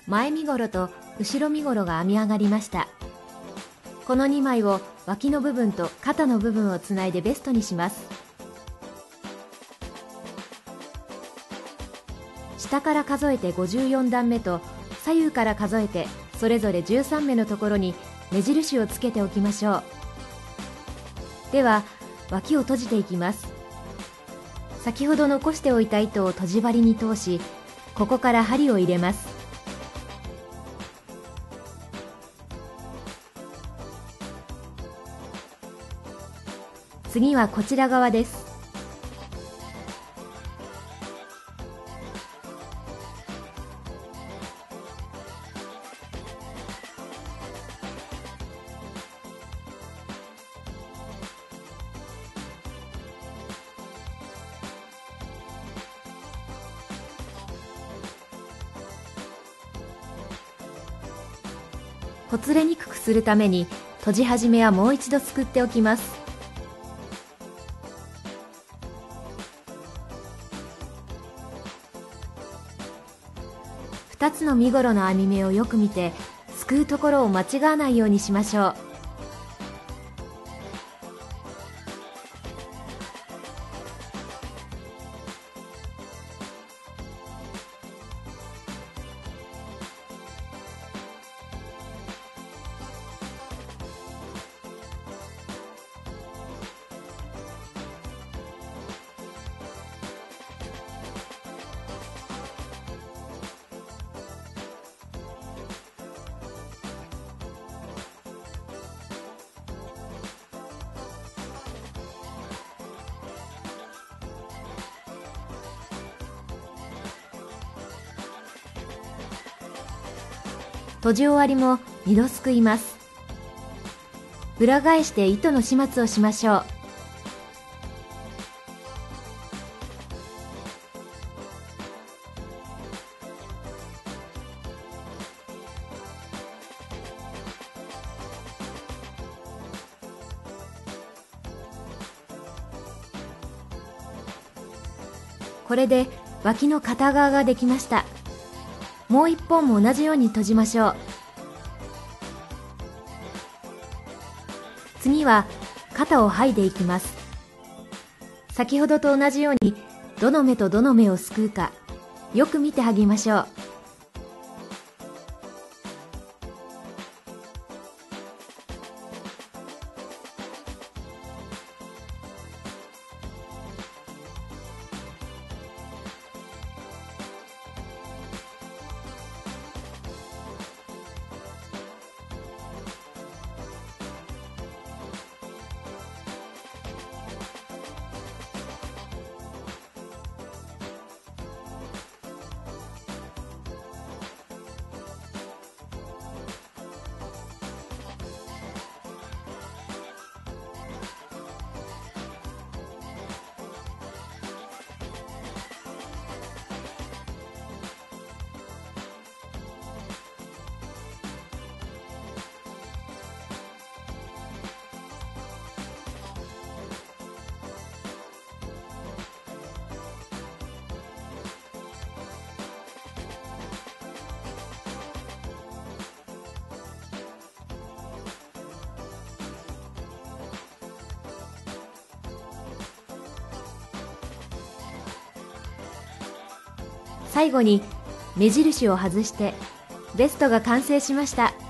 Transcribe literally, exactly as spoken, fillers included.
前身ごろと後ろ身ごろが編み上がりました。このにまいを脇の部分と肩の部分をつないでベストにします。下から数えてごじゅうよんだんめと左右から数えてそれぞれじゅうさんめのところに目印をつけておきましょう。では脇を閉じていきます。先ほど残しておいた糸をとじ針に通し、ここから針を入れます。次はこちら側です。ほつれにくくするために閉じ始めはもう一度すくっておきます。ふたつの身ごろの編み目をよく見て、すくうところを間違わないようにしましょう。閉じ終わりもにどすくいます。裏返して糸の始末をしましょう。これで脇の片側ができました。もう一本も同じように閉じましょう。次は肩を剥いでいきます。先ほどと同じようにどの目とどの目をすくうかよく見て剥ぎましょう。最後に目印を外してベストが完成しました。